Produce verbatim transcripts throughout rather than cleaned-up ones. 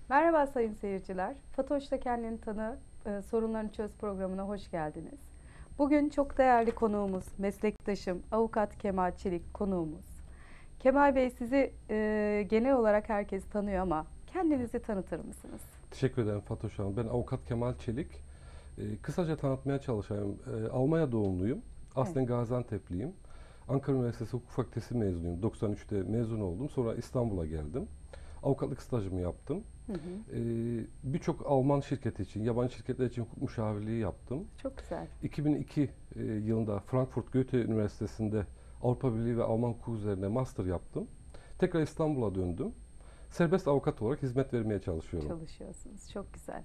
Merhaba sayın seyirciler. Fatoş'ta Kendini Tanı, e, Sorunlarını Çöz programına hoş geldiniz. Bugün çok değerli konuğumuz, meslektaşım, avukat Kemal Çelik konuğumuz. Kemal Bey sizi e, genel olarak herkes tanıyor ama kendinizi tanıtır mısınız? Teşekkür ederim Fatoş Hanım. Ben avukat Kemal Çelik. Ee, kısaca tanıtmaya çalışayım. Ee, Almanya doğumluyum. Evet. Aslen Gaziantep'liyim. Ankara Üniversitesi Hukuk Fakültesi mezunuyum. doksan üçte mezun oldum. Sonra İstanbul'a geldim. Avukatlık stajımı yaptım. Hı hı. Ee, Birçok Alman şirketi için, yabancı şirketler için hukuk müşavirliği yaptım. Çok güzel. iki bin iki e, yılında Frankfurt Goethe Üniversitesi'nde Avrupa Birliği ve Alman hukuku üzerine master yaptım. Tekrar İstanbul'a döndüm. Serbest avukat olarak hizmet vermeye çalışıyorum. Çalışıyorsunuz. Çok güzel.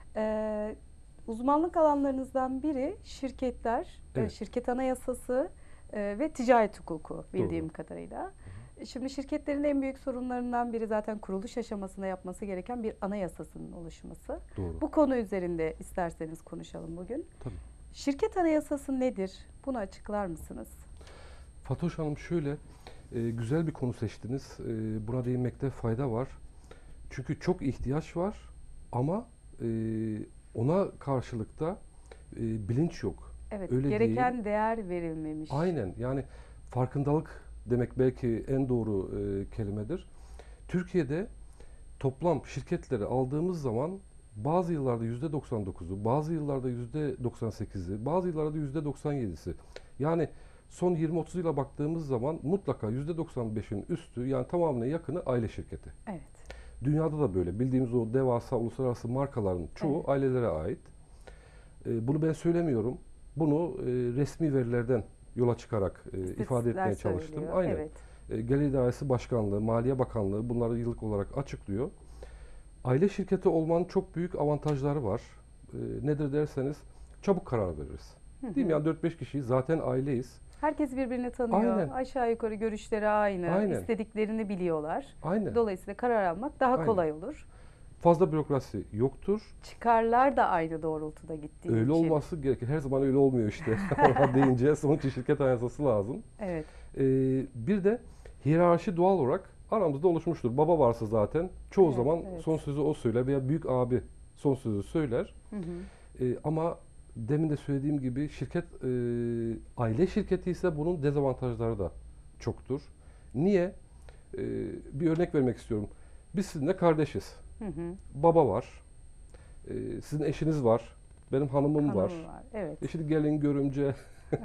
E, Uzmanlık alanlarınızdan biri şirketler, e, Evet, şirket anayasası e, ve ticaret hukuku doğru. bildiğim kadarıyla. Şimdi şirketlerin en büyük sorunlarından biri zaten kuruluş aşamasında yapması gereken bir anayasasının oluşması. Doğru. Bu konu üzerinde isterseniz konuşalım bugün. Tabii. Şirket anayasası nedir? Bunu açıklar mısınız? Fatoş Hanım şöyle, e, güzel bir konu seçtiniz. E, buna değinmekte fayda var. Çünkü çok ihtiyaç var ama e, ona karşılık da e, bilinç yok. Evet, Öyle değil. gereken değer verilmemiş. Aynen, yani farkındalık demek belki en doğru e, kelimedir. Türkiye'de toplam şirketleri aldığımız zaman bazı yıllarda yüzde doksan dokuzu, bazı yıllarda yüzde doksan sekizi, bazı yıllarda yüzde doksan yedisi. Yani son yirmi otuz yıla baktığımız zaman mutlaka yüzde doksan beşin üstü, yani tamamına yakını aile şirketi. Evet. Dünyada da böyle. Bildiğimiz o devasa uluslararası markaların çoğu Evet. ailelere ait. E, bunu ben söylemiyorum. Bunu e, resmi verilerden yola çıkarak e, ifade İstatistikler etmeye çalıştım. söylüyor. Aynen. Evet. E, Gelir İdaresi Başkanlığı, Maliye Bakanlığı bunları yıllık olarak açıklıyor. Aile şirketi olmanın çok büyük avantajları var. E, nedir derseniz çabuk karar veririz. Hı Değil mi? hı. Yani dört beş kişiyiz. Zaten aileyiz. Herkes birbirini tanıyor. Aynen. Aşağı yukarı görüşleri aynı. Aynen. İstediklerini biliyorlar. Aynen. Dolayısıyla karar almak daha Aynen. kolay olur. Fazla bürokrasi yoktur. Çıkarlar da aynı doğrultuda gittiği Öyle için. olması gerekir. Her zaman öyle olmuyor işte. Ona deyince sonuç şirket anayasası lazım. Evet. Ee, Bir de hiyerarşi doğal olarak aramızda oluşmuştur. Baba varsa zaten çoğu Evet, zaman evet. son sözü o söyler veya büyük abi son sözü söyler. Hı hı. Ee, ama demin de söylediğim gibi şirket e, aile şirketi ise bunun dezavantajları da çoktur. Niye? Ee, Bir örnek vermek istiyorum. Biz sizinle kardeşiz. Hı hı. Baba var. Ee, sizin eşiniz var. Benim hanımım var. Hanımı var. Evet. E şimdi gelin, görümce,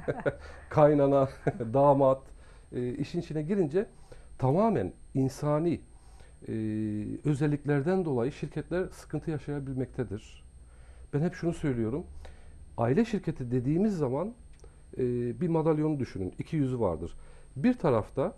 kaynana, damat e, işin içine girince tamamen insani e, özelliklerden dolayı şirketler sıkıntı yaşayabilmektedir. Ben hep şunu söylüyorum. Aile şirketi dediğimiz zaman e, bir madalyonu düşünün. İki yüzü vardır. Bir tarafta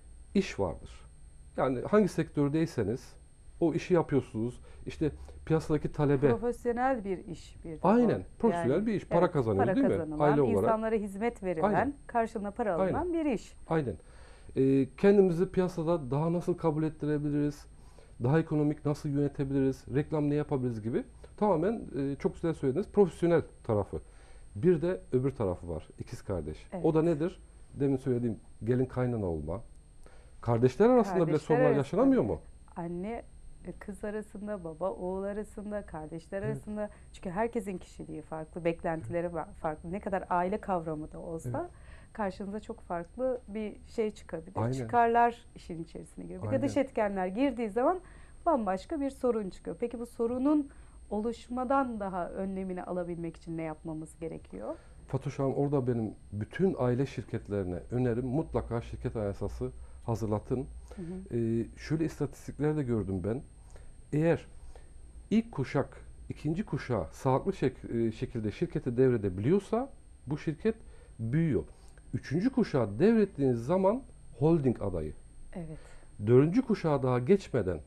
iş vardır. Yani hangi sektördeyseniz o işi yapıyorsunuz. İşte piyasadaki talebe. Profesyonel bir iş bir de bu. Aynen. Yani Profesyonel bir iş. Para evet, kazanıyoruz para değil mi? kazanılan, Aile olarak. insanlara hizmet Aynen. verilen, karşılığında para Aynen. alınan bir iş. Aynen. Ee, kendimizi piyasada daha nasıl kabul ettirebiliriz? Daha ekonomik nasıl yönetebiliriz? Reklam ne yapabiliriz gibi. Tamamen e, çok güzel söylediniz. Profesyonel tarafı. Bir de öbür tarafı var. İkiz kardeş. O da Evet. nedir? Demin söylediğim gelin kaynana olma. Kardeşler arasında bile Kardeşler sorunlar arasında yaşanamıyor bile. mu? Anne e, kız arasında, baba oğul arasında, kardeşler Evet. arasında. Çünkü herkesin kişiliği farklı, beklentileri var- farklı. Ne kadar aile kavramı da Evet. olsa karşınıza çok farklı bir şey çıkabilir. Aynen. Çıkarlar işin içerisine giriyor. Bir de dış Aynen. etkenler girdiği zaman bambaşka bir sorun çıkıyor. Peki bu sorunun oluşmadan daha önlemini alabilmek için ne yapmamız gerekiyor? Fatoş Hanım, orada benim bütün aile şirketlerine önerim mutlaka şirket anayasası hazırlatın. Hı hı. Ee, şöyle istatistikler de gördüm ben. Eğer ilk kuşak, ikinci kuşağı sağlıklı şek- e, şekilde şirkete devredebiliyorsa bu şirket büyüyor. Üçüncü kuşağı devrettiğiniz zaman holding adayı. Evet. Dördüncü kuşağı daha geçmeden e,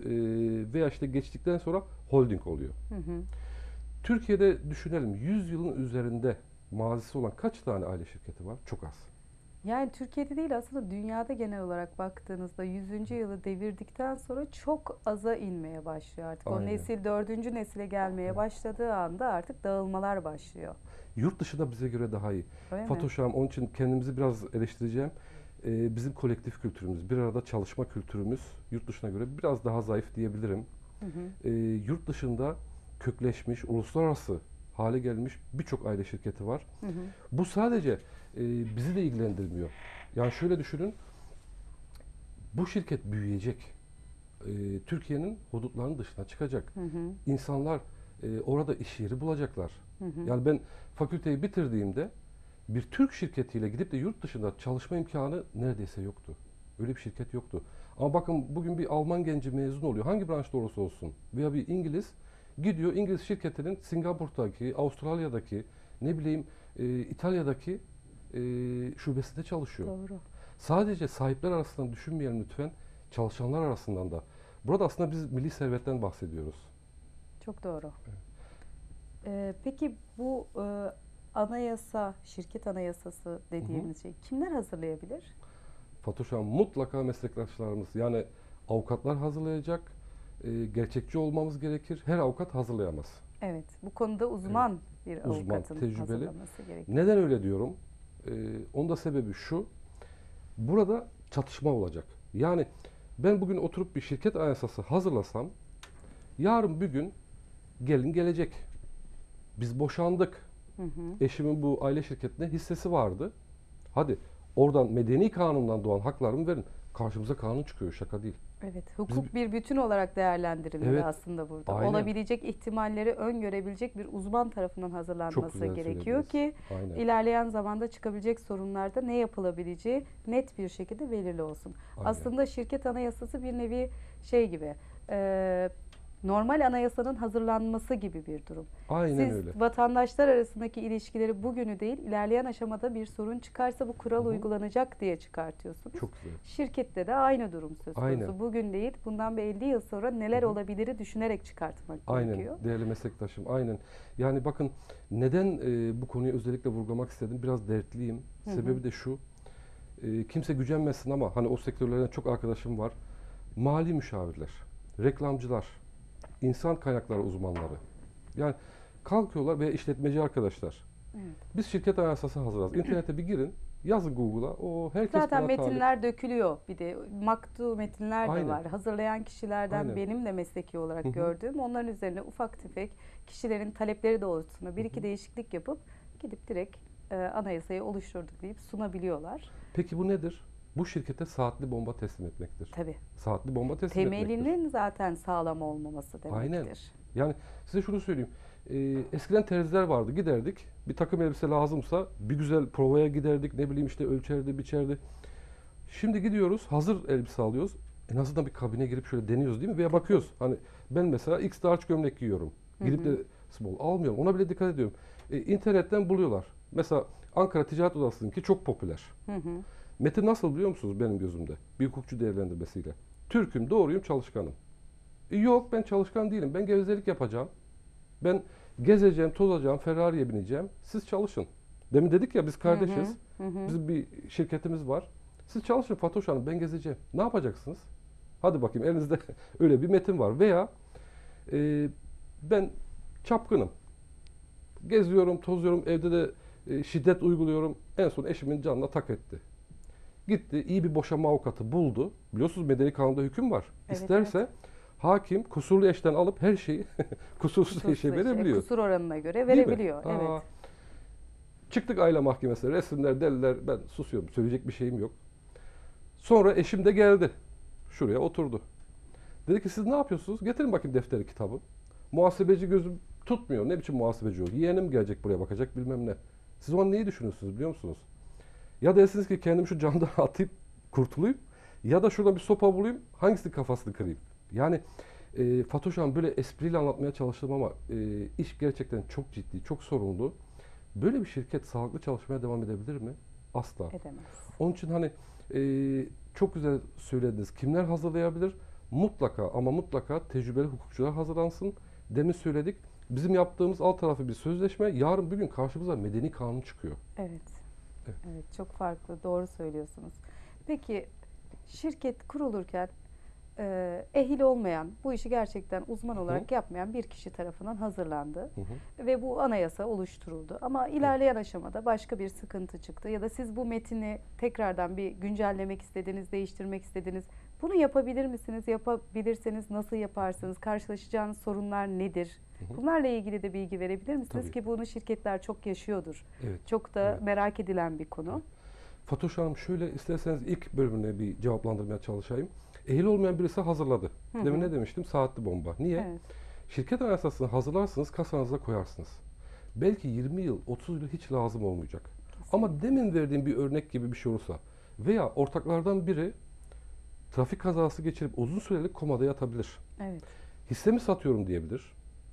veya işte geçtikten sonra holding oluyor. Hı hı. Türkiye'de düşünelim, yüz yılın üzerinde mazisi olan kaç tane aile şirketi var? Çok az. Yani Türkiye'de değil aslında dünyada genel olarak baktığınızda yüzüncü yılı devirdikten sonra çok aza inmeye başlıyor artık. O Aynen. nesil dördüncü nesile gelmeye başladığı anda artık dağılmalar başlıyor. Yurt dışı da bize göre daha iyi. Öyle mi? Fatoş Hanım, onun için kendimizi biraz eleştireceğim. Ee, bizim kolektif kültürümüz, bir arada çalışma kültürümüz yurt dışına göre biraz daha zayıf diyebilirim. Hı hı. E, yurt dışında kökleşmiş, uluslararası hale gelmiş birçok aile şirketi var. Hı hı. Bu sadece e, bizi de ilgilendirmiyor. Yani şöyle düşünün, bu şirket büyüyecek. E, Türkiye'nin hudutlarının dışına çıkacak. Hı hı. İnsanlar e, orada iş yeri bulacaklar. Hı hı. Yani ben fakülteyi bitirdiğimde bir Türk şirketiyle gidip de yurt dışında çalışma imkanı neredeyse yoktu. Öyle bir şirket yoktu. Ama bakın bugün bir Alman genci mezun oluyor. Hangi branşta olursa olsun. Veya bir İngiliz gidiyor İngiliz şirketinin Singapur'daki, Avustralya'daki, ne bileyim e, İtalya'daki e, şubesinde çalışıyor. Doğru. Sadece sahipler arasından düşünmeyelim lütfen. Çalışanlar arasından da. Burada aslında biz milli servetten bahsediyoruz. Çok doğru. Ee, peki bu e, anayasa, şirket anayasası dediğimiz şey kimler hazırlayabilir? Fatoş Hanım, mutlaka meslektaşlarımız, yani avukatlar hazırlayacak. E, gerçekçi olmamız gerekir. Her avukat hazırlayamaz. Evet, bu konuda uzman bir Uzman, avukatın tecrübeli. hazırlaması gerekiyor. Neden öyle diyorum? E, onun da sebebi şu. Burada çatışma olacak. Yani ben bugün oturup bir şirket anayasası hazırlasam, yarın bir gün gelin gelecek. Biz boşandık. Hı hı. Eşimin bu aile şirketinde hissesi vardı. Hadi oradan medeni kanundan doğan haklarımı verin. Karşımıza kanun çıkıyor, şaka değil. Evet, hukuk bir bütün olarak değerlendirilmeli Evet, aslında burada. aynen. Olabilecek ihtimalleri öngörebilecek bir uzman tarafından Çok hazırlanması güzel gerekiyor ki söylediniz. Aynen. ilerleyen zamanda çıkabilecek sorunlarda ne yapılabileceği net bir şekilde belirli olsun. Aynen. Aslında şirket anayasası bir nevi şey gibi, e, normal anayasanın hazırlanması gibi bir durum. Aynen Siz öyle. vatandaşlar arasındaki ilişkileri bugünü değil, ilerleyen aşamada bir sorun çıkarsa bu kural Hı hı. uygulanacak diye çıkartıyorsunuz. Çok güzel. Şirkette de aynı durum söz konusu. Aynen. Bugün değil, bundan bir elli yıl sonra neler Hı hı. olabiliri düşünerek çıkartmak Aynen gerekiyor. değerli meslektaşım, aynen. Yani bakın neden e, bu konuyu özellikle vurgulamak istedim? Biraz dertliyim. Hı hı. Sebebi de şu. E, kimse gücenmesin ama hani o sektörlerden çok arkadaşım var. Mali müşavirler, reklamcılar, insan kaynakları uzmanları. Yani kalkıyorlar veya işletmeci arkadaşlar. Evet. Biz şirket anayasası hazırlarız. İnternete bir girin, yazın Google'a. O herkes Zaten buna talip. metinler dökülüyor. Bir de maktu metinler de Aynen. var. Hazırlayan kişilerden Aynen. benim de mesleki olarak Hı hı. gördüğüm, onların üzerine ufak tefek kişilerin talepleri doğrultusunda bir Hı iki hı. değişiklik yapıp gidip direkt e, anayasayı oluşturduk deyip sunabiliyorlar. Peki bu nedir? Bu şirkete saatli bomba teslim etmektir. Tabii. Saatli bomba teslim etmektir. Temelinin zaten sağlam olmaması demektir. Aynen. Yani size şunu söyleyeyim. Ee, eskiden terziler vardı. Giderdik. Bir takım elbise lazımsa bir güzel provaya giderdik. Ne bileyim işte ölçerdi, biçerdi. Şimdi gidiyoruz. Hazır elbise alıyoruz. En azından bir kabine girip şöyle deniyoruz değil mi? Veya bakıyoruz. Hani ben mesela X large gömlek giyiyorum. Gidip Hı hı. de small almıyorum. Ona bile dikkat ediyorum. Ee, internetten buluyorlar. Mesela Ankara Ticaret Odası'nınki çok popüler. Hı hı. Metin nasıl biliyor musunuz benim gözümde? Bir hukukçu değerlendirmesiyle. Türk'üm, doğruyum, çalışkanım. E, Yok, ben çalışkan değilim. Ben gevezelik yapacağım. Ben gezeceğim, tozacağım, Ferrari'ye bineceğim. Siz çalışın. Demin dedik ya biz kardeşiz. Hı hı. Hı hı. Bizim bir şirketimiz var. Siz çalışın Fatoş Hanım, ben gezeceğim. Ne yapacaksınız? Hadi bakayım, elinizde öyle bir metin var. Veya e, ben çapkınım. Geziyorum, tozuyorum, evde de e, şiddet uyguluyorum. En son eşimin canına tak etti. Gitti, iyi bir boşanma avukatı buldu. Biliyorsunuz medeni kanunda hüküm var. Evet, İsterse evet. hakim kusurlu eşten alıp her şeyi kusursuz Kusursuz eşe eşe, verebiliyor. kusur oranına göre Değil mi? verebiliyor. Aa, Evet. Çıktık aile mahkemesine, resimler, deliller, ben susuyorum, söyleyecek bir şeyim yok. Sonra eşim de geldi. Şuraya oturdu. Dedi ki siz ne yapıyorsunuz? Getirin bakayım defteri, kitabı. Muhasebeci gözüm tutmuyor. Ne biçim muhasebeci o? Yeğenim gelecek buraya bakacak bilmem ne. Siz o an neyi düşünüyorsunuz biliyor musunuz? Ya dersiniz ki kendimi şu camdan atıp kurtulayım. Ya da şurada bir sopa bulayım. Hangisinin kafasını kırayım? Yani e, Fatoş Hanım, böyle espriyle anlatmaya çalıştım ama e, iş gerçekten çok ciddi, çok sorunlu. Böyle bir şirket sağlıklı çalışmaya devam edebilir mi? Asla. Edemez. Onun için hani e, çok güzel söylediniz. Kimler hazırlayabilir? Mutlaka ama mutlaka tecrübeli hukukçular hazırlansın. Demin söyledik. Bizim yaptığımız alt tarafı bir sözleşme. Yarın bir gün karşımıza medeni kanun çıkıyor. Evet. Evet. Evet, çok farklı. Doğru söylüyorsunuz. Peki şirket kurulurken e, ehil olmayan, bu işi gerçekten uzman olarak yapmayan bir kişi tarafından hazırlandı Hı hı. ve bu anayasa oluşturuldu. Ama ilerleyen aşamada başka bir sıkıntı çıktı ya da siz bu metini tekrardan bir güncellemek istediniz, değiştirmek istediniz. Bunu yapabilir misiniz? Yapabilirseniz nasıl yaparsınız? Karşılaşacağınız sorunlar nedir? Hı hı. Bunlarla ilgili de bilgi verebilir misiniz Tabii. ki bunu şirketler çok yaşıyordur. Evet. Çok da Evet. merak edilen bir konu. Evet. Fatoş Hanım, şöyle isterseniz ilk bölümüne bir cevaplandırmaya çalışayım. Ehil olmayan birisi hazırladı. Hı hı. Demin ne demiştim? Saatli bomba. Niye? Evet. Şirket anayasasını hazırlarsınız, kasanıza koyarsınız. Belki yirmi yıl, otuz yıl hiç lazım olmayacak. Kesinlikle. Ama demin verdiğim bir örnek gibi bir şey olursa veya ortaklardan biri trafik kazası geçirip uzun süreli komada yatabilir. Evet. Hissemi satıyorum diyebilir.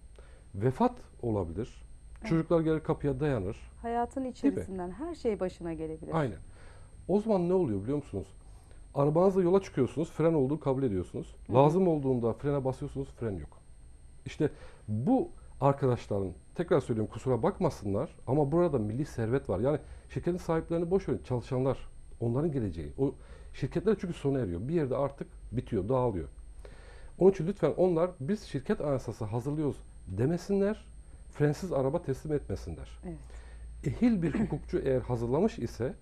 Vefat olabilir. Evet. Çocuklar gelir kapıya dayanır. Hayatın içerisinden her şey başına gelebilir. Aynen. O zaman ne oluyor biliyor musunuz? Arabanızla yola çıkıyorsunuz, fren olduğunu kabul ediyorsunuz. Hı hı. Lazım olduğunda frene basıyorsunuz, fren yok. İşte bu arkadaşların, tekrar söylüyorum kusura bakmasınlar ama burada milli servet var. Yani şirketin sahiplerini boş verin, çalışanlar, onların geleceği. O şirketler çünkü sona eriyor. Bir yerde artık bitiyor, dağılıyor. Onun için lütfen onlar biz şirket anayasası hazırlıyoruz demesinler, frensiz araba teslim etmesinler. Evet. Ehil bir hukukçu eğer hazırlamış ise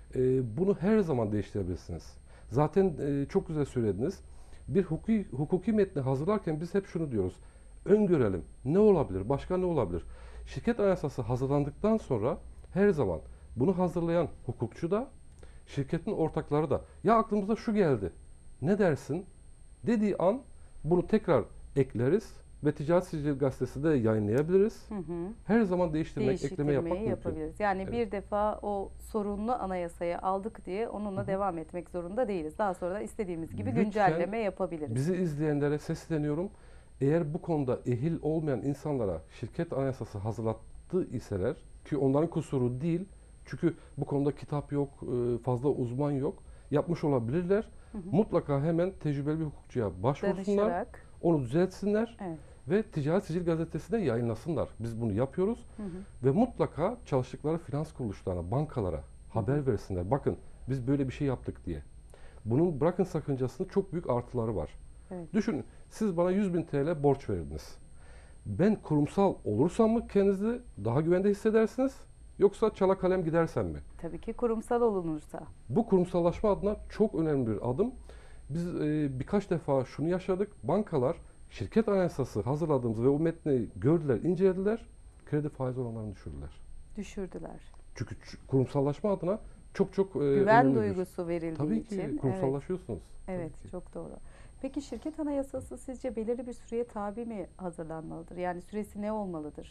e, bunu her zaman değiştirebilirsiniz. Zaten e, çok güzel söylediniz. Bir hukuki, hukuki metni hazırlarken biz hep şunu diyoruz. Öngörelim. Ne olabilir? Başka ne olabilir? Şirket anayasası hazırlandıktan sonra her zaman bunu hazırlayan hukukçu da şirketin ortakları da ya aklımıza şu geldi. Ne dersin? Dediği an bunu tekrar ekleriz ve Ticaret Sicil Gazetesi de yayınlayabiliriz. Hı hı. Her zaman değiştirmek, ekleme yapmak Değişiktirmeyi mümkün. yapabiliriz. Yani Evet. bir defa o sorunlu anayasayı aldık diye onunla Hı hı. devam etmek zorunda değiliz. Daha sonra da istediğimiz gibi Lütfen güncelleme yapabiliriz. Bizi izleyenlere sesleniyorum. Eğer bu konuda ehil olmayan insanlara şirket anayasası hazırlattı iseler ki onların kusuru değil. Çünkü bu konuda kitap yok, e, fazla uzman yok. Yapmış olabilirler. Hı hı. Mutlaka hemen tecrübeli bir hukukçuya başvursunlar. Danışarak. Onu düzeltsinler Evet. ve Ticaret Sicil Gazetesi'ne yayınlasınlar. Biz bunu yapıyoruz. Hı hı. Ve mutlaka çalıştıkları finans kuruluşlarına, bankalara haber versinler. Bakın biz böyle bir şey yaptık diye. Bunun bırakın sakıncasını çok büyük artıları var. Evet. Düşünün siz bana yüz bin T L borç verdiniz. Ben kurumsal olursam mı kendinizi daha güvende hissedersiniz? Yoksa çala kalem gidersem mi? Tabii ki kurumsal olunursa. Bu kurumsallaşma adına çok önemli bir adım. Biz e, birkaç defa şunu yaşadık. Bankalar şirket anayasası hazırladığımız ve o metni gördüler, incelediler. Kredi faiz oranlarını düşürdüler. Düşürdüler. Çünkü ç- kurumsallaşma adına çok çok e, Güven önemlidir. duygusu verildiği Tabii ki için. kurumsallaşıyorsunuz. Evet, Tabii evet ki. çok doğru. Peki şirket anayasası sizce belirli bir süreye tabi mi hazırlanmalıdır? Yani süresi ne olmalıdır?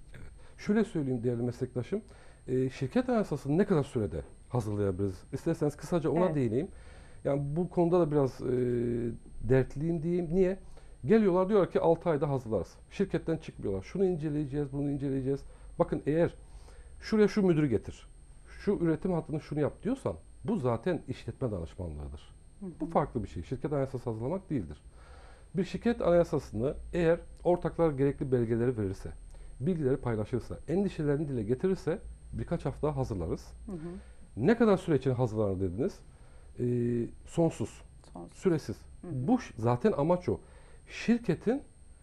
Şöyle söyleyeyim değerli meslektaşım. E, şirket anayasasını ne kadar sürede hazırlayabiliriz? İsterseniz kısaca ona Evet. değineyim. Yani bu konuda da biraz e, dertliyim diyeyim. Niye? Geliyorlar diyorlar ki altı ayda hazırlarız. Şirketten çıkmıyorlar. Şunu inceleyeceğiz, bunu inceleyeceğiz. Bakın eğer şuraya şu müdürü getir, şu üretim hattını şunu yap diyorsan bu zaten işletme danışmanlığıdır. Hı hı. Bu farklı bir şey. Şirket anayasası hazırlamak değildir. Bir şirket anayasasını eğer ortaklar gerekli belgeleri verirse, bilgileri paylaşırsa, endişelerini dile getirirse birkaç hafta hazırlarız. Hı hı. Ne kadar süre için hazırlanır dediniz? Ee, sonsuz, Sonsuz. süresiz. Hı hı. Bu ş- zaten amaç o. Şirketin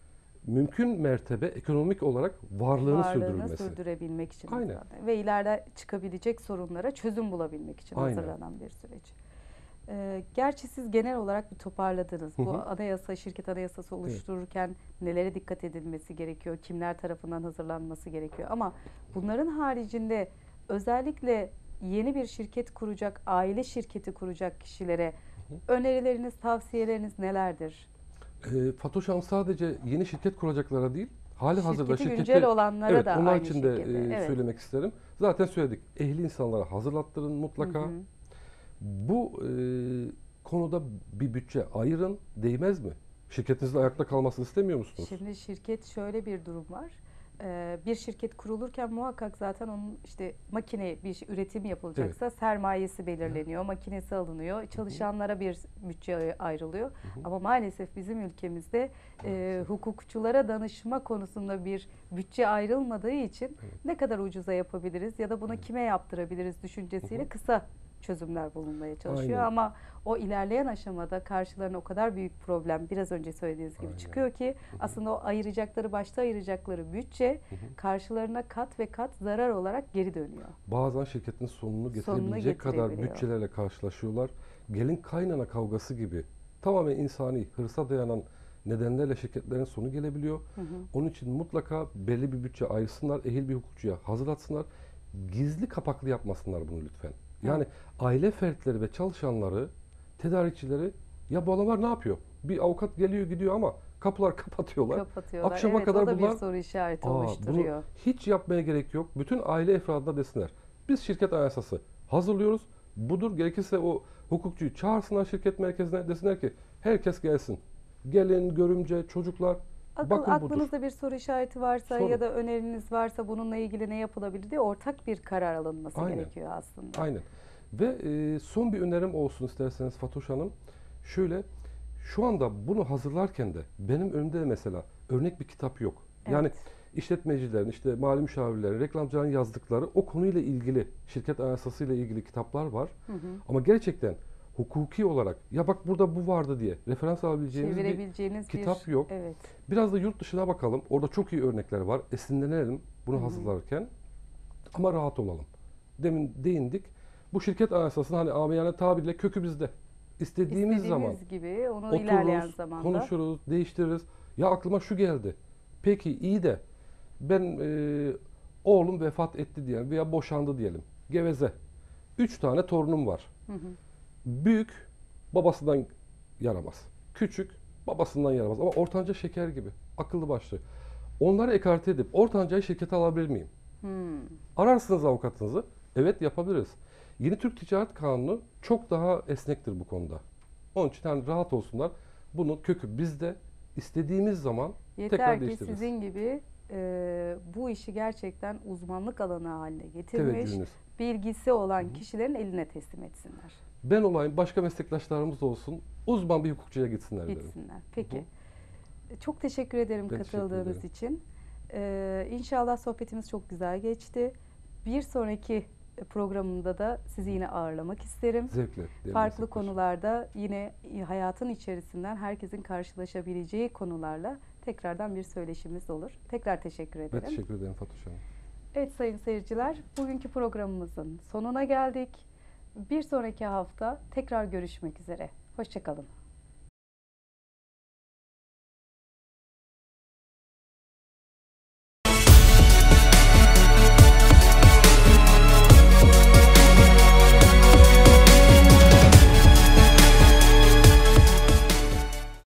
mümkün mertebe ekonomik olarak varlığını, Varlığını sürdürülmesi. sürdürebilmek için Aynen. hazırlanan ve ileride çıkabilecek sorunlara çözüm bulabilmek için Aynen. hazırlanan bir süreç. Ee, gerçi siz genel olarak bir toparladınız. Hı Bu hı. anayasa, şirket anayasası oluştururken nelere dikkat edilmesi gerekiyor, kimler tarafından hazırlanması gerekiyor. Ama bunların haricinde özellikle yeni bir şirket kuracak, aile şirketi kuracak kişilere önerileriniz, tavsiyeleriniz nelerdir? Ee, Fatoş Hanım sadece yeni şirket kuracaklara değil, hali hazırda Şirketi şirkette güncel olanlara evet, da onlar aynı için de şekilde. e, Evet. söylemek isterim. Zaten söyledik. Ehli insanlara hazırlattırın mutlaka. Hı hı. Bu e, konuda bir bütçe ayırın. Değmez mi? Şirketinizin ayakta kalmasını istemiyor musunuz? Şimdi şirket şöyle bir durum var. Ee, bir şirket kurulurken muhakkak zaten onun işte makine bir şey- üretim yapılacaksa sermayesi belirleniyor, makinesi alınıyor, çalışanlara bir bütçe ay- ayrılıyor. Hı hı. Ama maalesef bizim ülkemizde e, hukukçulara danışma konusunda bir bütçe ayrılmadığı için Evet. ne kadar ucuza yapabiliriz ya da bunu kime yaptırabiliriz düşüncesiyle Hı hı. kısa çözümler bulunmaya çalışıyor. Aynen. Ama o ilerleyen aşamada karşılarına o kadar büyük problem biraz önce söylediğiniz gibi Aynen. çıkıyor ki aslında o ayıracakları, başta ayıracakları bütçe Hı hı. karşılarına kat ve kat zarar olarak geri dönüyor. Bazen şirketin sonunu Sonunu getirebilecek kadar getirebiliyor. bütçelerle karşılaşıyorlar. Gelin kaynana kavgası gibi tamamen insani, hırsa dayanan nedenlerle şirketlerin sonu gelebiliyor. Hı hı. Onun için mutlaka belli bir bütçe ayırsınlar, ehil bir hukukçuya hazırlatsınlar. Gizli kapaklı yapmasınlar bunu lütfen. Yani aile fertleri ve çalışanları, tedarikçileri, ya bu adamlar ne yapıyor? Bir avukat geliyor gidiyor ama kapılar kapatıyorlar. Kapatıyorlar. Akşama Evet, kadar o da bunlar bir soru işareti Aa, bunu oluşturuyor. hiç yapmaya gerek yok. Bütün aile efradına desinler. Biz şirket anayasası hazırlıyoruz. Budur. Gerekirse o hukukçuyu çağırsınlar şirket merkezine. Desinler ki herkes gelsin. Gelin, görümce, çocuklar. Akıl, Bakın budur. aklınızda bir soru işareti varsa Sorun. ya da öneriniz varsa bununla ilgili ne yapılabilir diye ortak bir karar alınması Aynen. gerekiyor aslında. Aynen. Ve e, son bir önerim olsun isterseniz Fatoş Hanım. Şöyle, şu anda bunu hazırlarken de benim önümde de mesela örnek bir kitap yok. Yani Evet. işletmecilerin, işte mali müşavirlerin, reklamcıların yazdıkları o konuyla ilgili, şirket anayasası ile ilgili kitaplar var. Hı hı. Ama gerçekten hukuki olarak ya bak burada bu vardı diye referans alabileceğiniz bir Çevirebileceğiniz kitap bir... yok. Evet. Biraz da yurt dışına bakalım. Orada çok iyi örnekler var. Esinlenelim bunu Hı hı. hazırlarken. Ama rahat olalım. Demin değindik. Bu şirket anayasasının hani amiyane tabirle kökü bizde. İstediğimiz, İstediğimiz zaman gibi onu ilerleyen otururuz, zamanda konuşuruz, değiştiririz. Ya aklıma şu geldi. Peki iyi de ben e, oğlum vefat etti diyelim veya boşandı diyelim. Geveze. Üç tane torunum var. hı hı. Büyük babasından yaramaz. Küçük babasından yaramaz. Ama ortanca şeker gibi. Akıllı başlı. Onları ekarte edip ortancayı şirkete alabilir miyim? Hmm. Ararsınız avukatınızı. Evet yapabiliriz. Yeni Türk Ticaret Kanunu çok daha esnektir bu konuda. Onun için hani rahat olsunlar. Bunun kökü bizde. İstediğimiz zaman tekrar Yeter ki değiştiririz. sizin gibi e, bu işi gerçekten uzmanlık alanı haline getirmiş, Teveccühünüz. bilgisi olan kişilerin eline teslim etsinler. Ben olayım, başka meslektaşlarımız da olsun. Uzman bir hukukçuya gitsinler derim. Gitsinler. Peki. Hı Çok teşekkür ederim Ben teşekkür katıldığınız ederim. için. Ee, İnşallah sohbetimiz çok güzel geçti. Bir sonraki programımda da sizi yine ağırlamak isterim. Zevkle. değerli Farklı meslektaşım. konularda yine hayatın içerisinden herkesin karşılaşabileceği konularla tekrardan bir söyleşimiz olur. Tekrar teşekkür Ben ederim. teşekkür ederim Fatoş Hanım. Evet sayın seyirciler, bugünkü programımızın sonuna geldik. Bir sonraki hafta tekrar görüşmek üzere. Hoşça kalın.